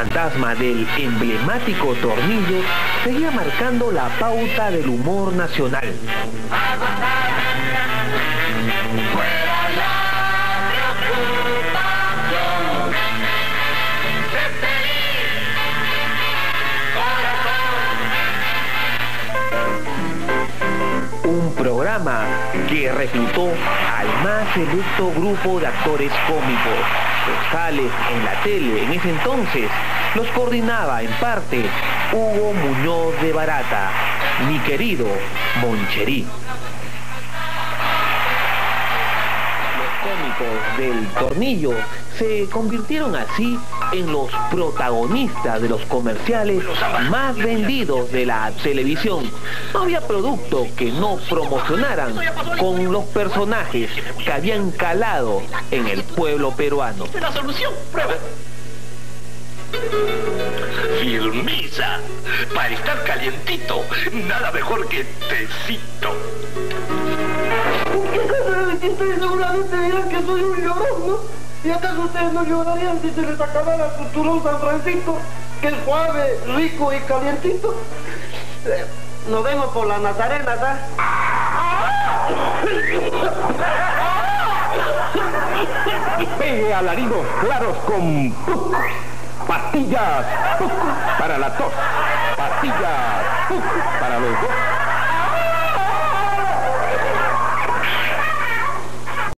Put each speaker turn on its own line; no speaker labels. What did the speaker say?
fantasma del emblemático tornillo seguía marcando la pauta del humor nacional. Un programa que reclutó al más selecto grupo de actores cómicos. Los tales en la tele en ese entonces los coordinaba en parte Hugo Muñoz de Barata, mi querido Moncherí. Los cómicos del tornillo se convirtieron así en los protagonistas de los comerciales más vendidos de la televisión. No había producto que no promocionaran con los personajes que habían calado en el pueblo peruano.
La solución, prueba. Firmeza. Para estar calientito, nada mejor que tecito.
Ustedes seguramente dirán que soy un llorón, ¿no? ¿Y acaso ustedes no llorarían si se les acabara su turón San Francisco, que es suave, rico y calientito? Nos vemos por la Nazarena, ¿ah?
Pegue alaridos claros con PUC. Pastillas PUC para la tos. Pastillas PUC para los dos.